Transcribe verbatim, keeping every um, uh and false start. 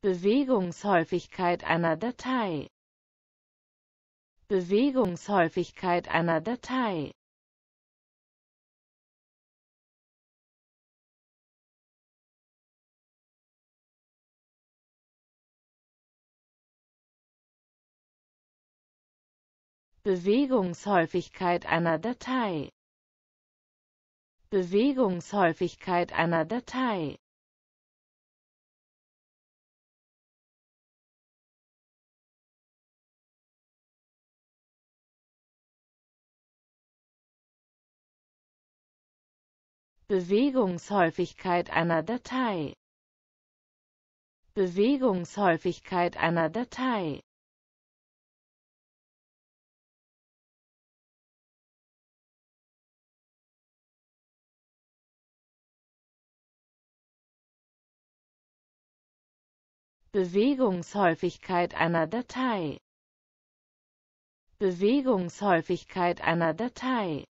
Bewegungshäufigkeit einer Datei. Bewegungshäufigkeit einer Datei. Bewegungshäufigkeit einer Datei. Bewegungshäufigkeit einer Datei. Bewegungshäufigkeit einer Datei. Bewegungshäufigkeit einer Datei. Bewegungshäufigkeit einer Datei. Bewegungshäufigkeit einer Datei.